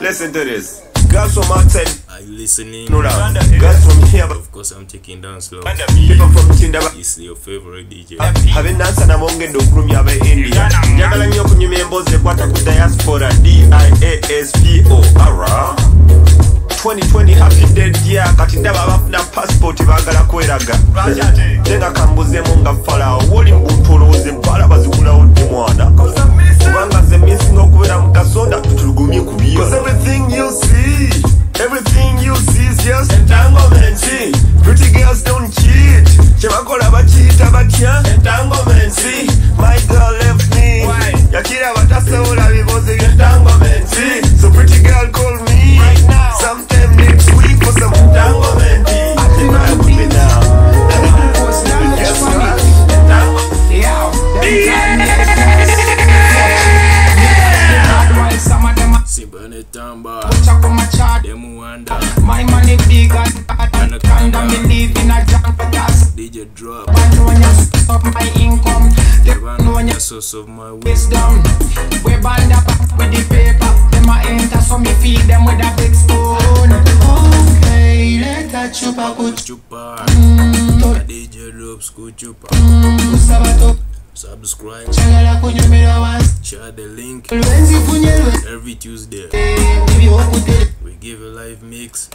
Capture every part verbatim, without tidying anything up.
Listen to this. Girls from outside. Are you listening? No, no. Girls from here. Of course, I'm taking down slow. People from Tindaba. It's your favorite D J. Having dance and among the room yabe India. Jagala nyoko nyumembo ze kwata ku diaspora. D I A S P O. Ara. twenty twenty happy dead year. Kati ndaba bafuna passport bagala kweraga. Tenga kambuze munga fala. Woli mbutolo ze bala bazikula odi mwana. Kubanga ze missing okubera mukasonda tutulugumye kubiyo. Cause everything you see, everything you see is just entanglement. Pretty girls don't cheat. Chebakola bachita batya entanglement. My girl left me. Yakira batasola biboze entanglement. So pretty girl call me right now. Sometime next week for some entanglement. I think I will be down. Yes, sir. Sibane tamba, demu wanda. My money big and anaconda. Me live in a jungle dust. D J drop. I know when you stop my income. They know when you source of my wisdom. We band up with the paper. Them a enter so me feed them with a big spoon. Okay, let a chupa go chupa. D J drops go chupa. Subscribe, share the link. Every Tuesday we give a live mix.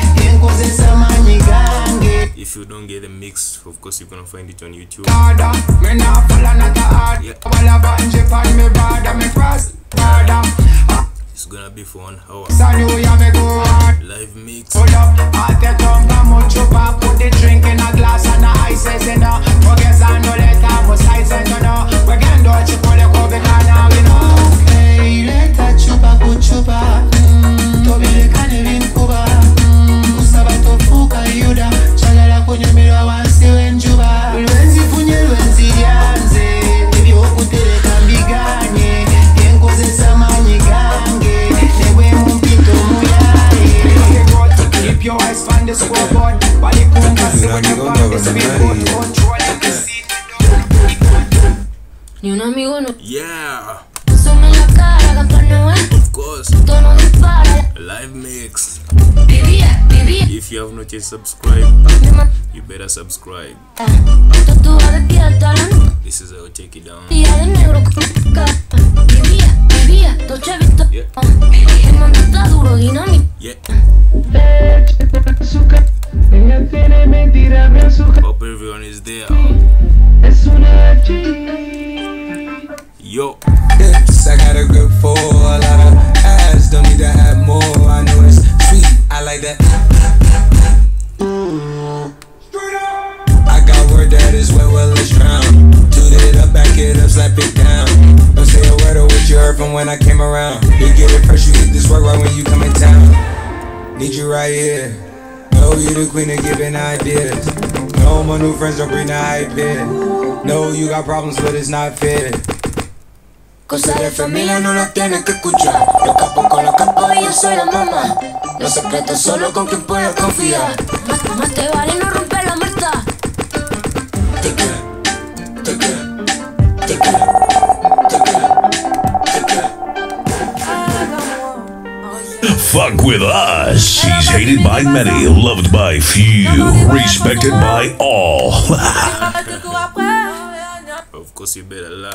If you don't get a mix, of course you're gonna find it on YouTube. Yeah. It's gonna be for one hour. Live mix. Put the drink in a glass and the ices in a forget and no let I was size and no. We can do it for the coffee now, you know. Hey, let a chupa go chupa. To be the kind of in Cuba. Usaba to fuka yuda. Chalala kunye mira wansi wenjuba. Ulwenzi funye ulwenzi yanze. Ibi okutele kambiganye. Yenko ze samani gange. Newe mumpito muyaye. Keep your eyes on the scoreboard. Bali kunga se when you on the speedboard. Control the seat. Ni un amigo no. Yeah. Asoma la cara, canta no es. Of course. Tono dispara. Live mix. Vivía, vivía. If you have not yet subscribed, you better subscribe. This is how I take it down. Vivía, vivía, dos chavitos. Yeah. El mando está duro, dinámico. Yeah. Hope everyone is there. Yo. Yes, I got a grip for a lot of ass. Don't need to have more. I know it's sweet. I like that. I got word that is wet, well it's drowned. Toot it up, back it up, slap it down. Don't say a word of what you heard from when I came around. You get it fresh, you get this work right when you come in town. Need you right here. No, you the queen of giving ideas. No, my new friends don't bring the hype here. No, you got problems, but it's not fair. Cosas de familia no las tienes que escuchar. Los capos con los capos y yo soy la mamá. Los secretos solo con quien puedas confiar. Más, más te vale no romper la muerta. Te queda, te queda, te queda, te queda, te queda. Fuck with us. She's hated by many, loved by few, respected by all. Of course you better laugh.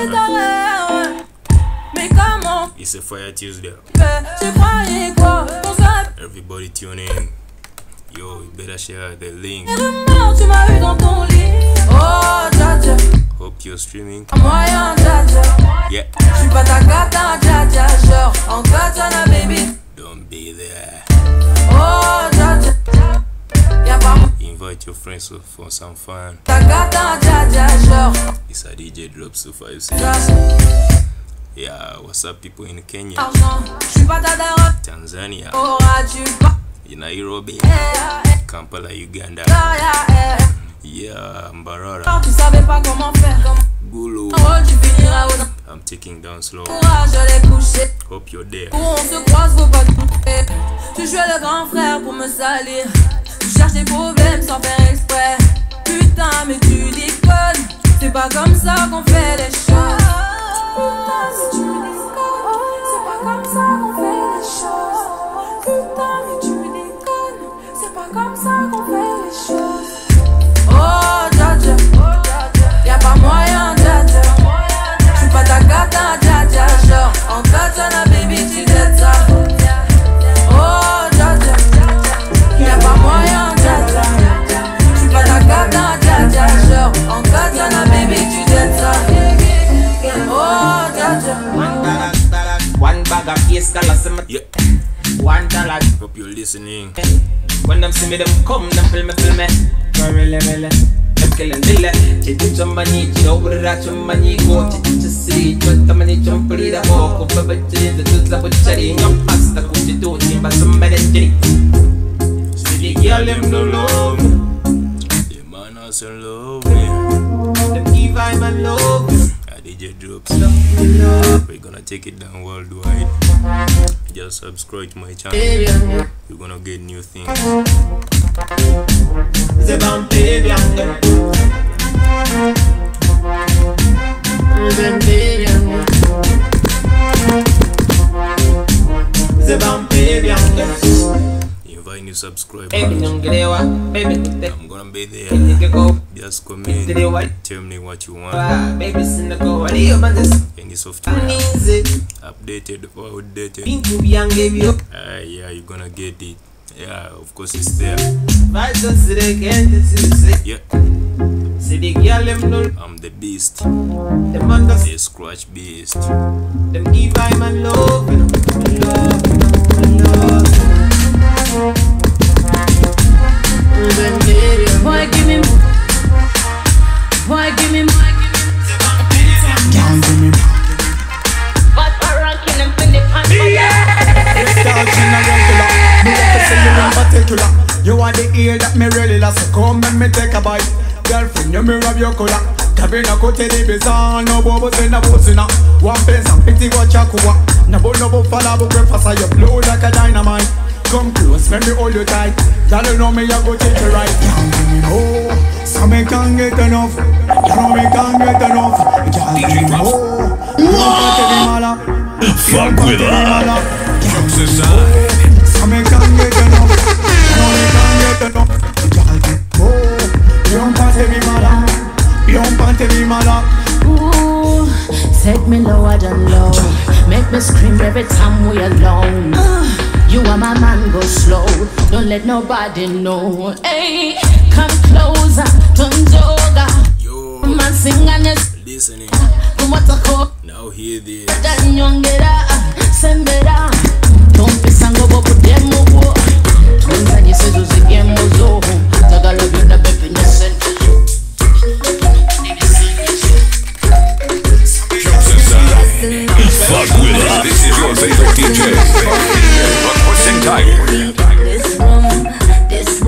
It's a Fire Tuesday. Everybody tune in. Yo, you better share the link. Hope you're streaming. Yeah. Don't be there. Invite your friends for some fun. It's a D J Drops two five six. Yeah, what's up people in Kenya, Tanzania, Nairobi, Kampala, Uganda, yeah, Mbarara, Gulu. I'm taking down slow. Hope you're there. Tu jouais le grand frère pour me salir. Tu cherches des problèmes sans faire exprès. Putain mais tu déconnes. C'est pas comme ça qu'on fait les choses. Putain si tu déconnes. C'est pas comme ça qu'on fait les choses. One dollar, dollar, one bag of yes, dollar, Yeah. one dollar. Hope you're listening. When them see me, them come, them feel me, feel me. Really, really. Them killing dille. Chichi chumani, chobra chumani, go chichi see. Chutamani chumpri da go, go babachi, the tutla butchari, no pasta, kuchi do, timba somebody jiri. See the girl, them no love. The man also love me. Them give I my love. I D J Drops. Love. We're gonna take it down worldwide. Just subscribe to my channel. You're gonna get new things. The vampire, the vampire. Invite new subscribers. Baby, don't get it, baby, I'm gonna be there. go. Just comment. Tell me what you want. Baby, send the go. What do you want this? Any software Easy. updated or outdated. Pink to be young, gave you. Uh, yeah, you're gonna get it. Yeah, of course it's there. I just see the can't see. Yeah, See the girl, them no. I'm the beast. The man does. The scratch beast. Them give I my love. Love. Love. Boy, give me, boy, give me, Can't give me. but we're rocking them in the pants. You are the ear that me really love, so come and me take a bite. Girlfriend, you me rub your collar. Cabina kote di bizarre, no bubbles in the busina. One pence and pity what chakuwa. Nabo nabo fala bu breakfast, you blow like a dynamite. Come close, let me hold you tight. Y'all know me, I go take you right. Can't give me no, so me can't get enough. You know me can't get enough. Can't give me no, you can't take me mala. Fuck with us. Jokes aside, so me can't get enough. You know me can't get enough. Can't get no, you don't take me mala. You don't take me mala. Ooh, set me lower than low. Make me scream every time we alone. You are my man, go slow. Don't let nobody know. Hey, come closer, don't yoga. Yo, Man, sing and it's listening. come what a call. Now hear this. Dan yongera, sembera. Don't be sango bobo demo wo. Tunza ni sezo zigemo zo. Tagalo yuna baby ni sento. Fuck with us. This is your favorite D J. But what's in time? This room, this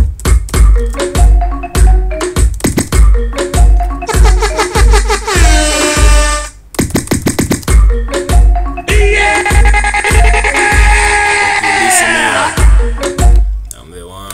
I'm the one.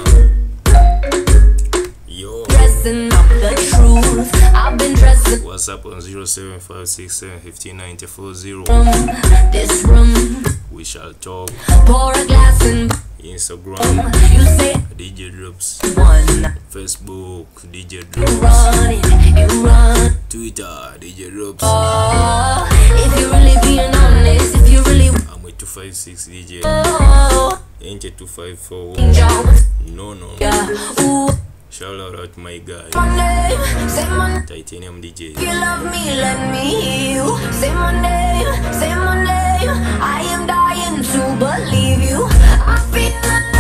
Yo, dressing up the truth. I've been dressing what's up on zero seven five six seven one five nine four zero? from this room. We shall talk. Pour a glass and Instagram, you say D J Drops. one. Facebook, D J You Drops. run it, you run. Twitter, D J Drops. Oh, if you really being honest, if you really I'm with two five six D J. oh, Ain't it two five four? Jones, No, no. yeah. Ooh, Shout out to my guy, my name, say my name. Titanium D J. If you love me, let me hear you. Say my name, say my name. I am dying to believe you. I feel alive.